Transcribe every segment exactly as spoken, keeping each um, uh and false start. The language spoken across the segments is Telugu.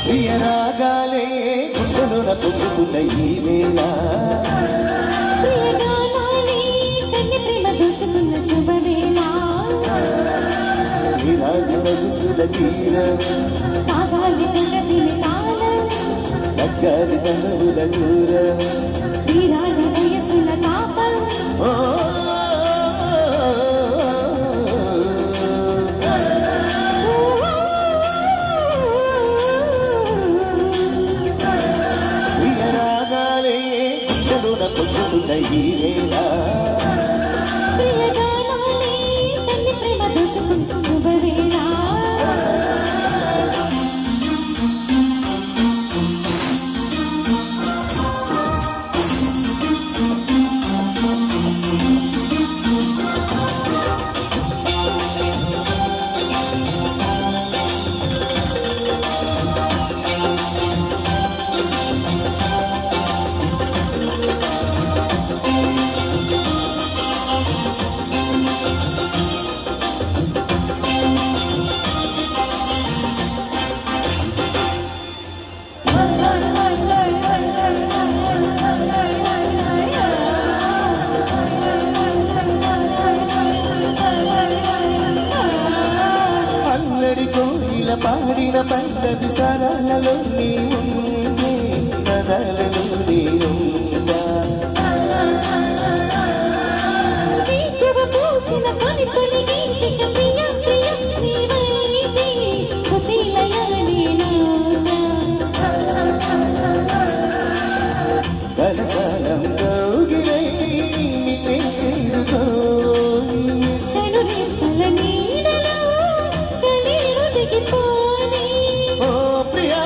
ప్రియరాగాలే గుండెలోన పొంగుతున్న ఈ వేళ ప్రియగానాలే కన్ని ప్రేమ దోచుకున్న శుభవేళ తీరాలి సొగసుల తీరం సాగాలి ప్రగతిని తాళం నగ్గాలి తనువుల దూరం తీరాలి వయసుల తాపం ప్రియరాగాలే గుండెలోన పొంగుతున్న ఈ వేళ ప్రియగానాలే కన్ని ప్రేమ దోచుకున్న శుభవేళ పాడిన పల్లవి సరళలో నీ ఉండే కథలలో నీ ఉందా వీచవ పూచిన తొలి తొలి గీతిక ప్రియ ప్రియ నీవైతే సుతిలయనే నాదా కలకాలం కౌగిలై నిన్నే చేరుకోని కను రేపల నీడలో కలిరు దిగిపోని ఓ ప్రియా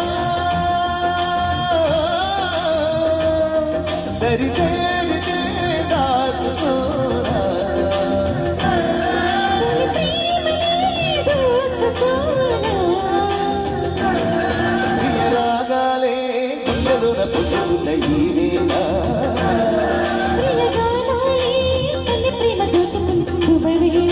దరి చేరితే దాచుకోరా ప్రేమలే దోచుకోనా ప్రియరాగాలే గుండెలోన పొంగుతున్న ఈ వేళ ప్రియగానాలే కన్ని ప్రేమ దోచుకున్న శుభవేళ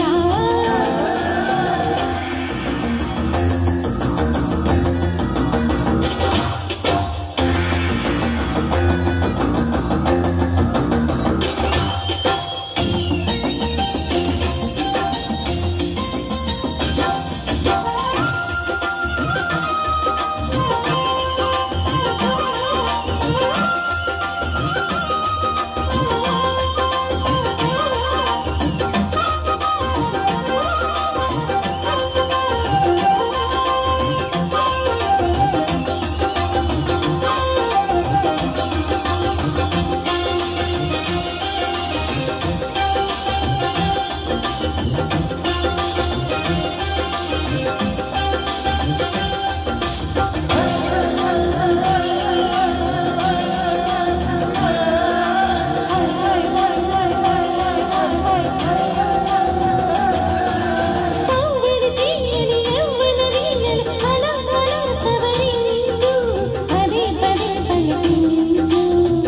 సావడి జీయని యవ్వన వీణలు అలా అలా సవరించు పదే పదే పలికించు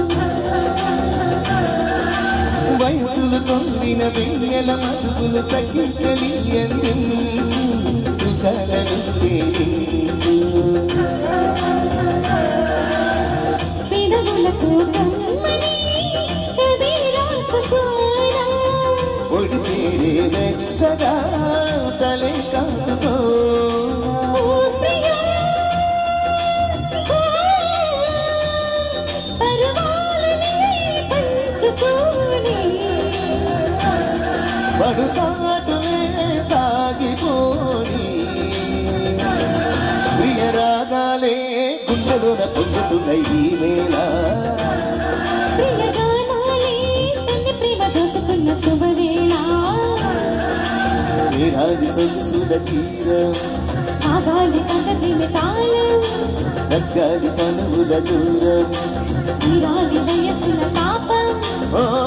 వయసులు తొందిన వెన్నెల మరుగులు సఖించలి ఎందించు సుఖలను తేలించు పెదవులకు కమ్మని కవి రాసుకోనా ఒడి పేరే వెచ్చగా తలే కాచుకో ఓ ప్రియా పర్వాలని పంచుకోని పడుతాటులే సాగిపోని ప్రియరాగాలే గుండెలోన పొంగుతున్న ఈ వేళ ప్రియగానాలే కన్ని ప్రేమ దోచుకున్న శుభవేళ చేరాలి సొగసుల తీరం సాగాలి ప్రగతిని తాళం నగ్గాలి తనువుల దూరం తీరాలి వయసుల తాపం ఓ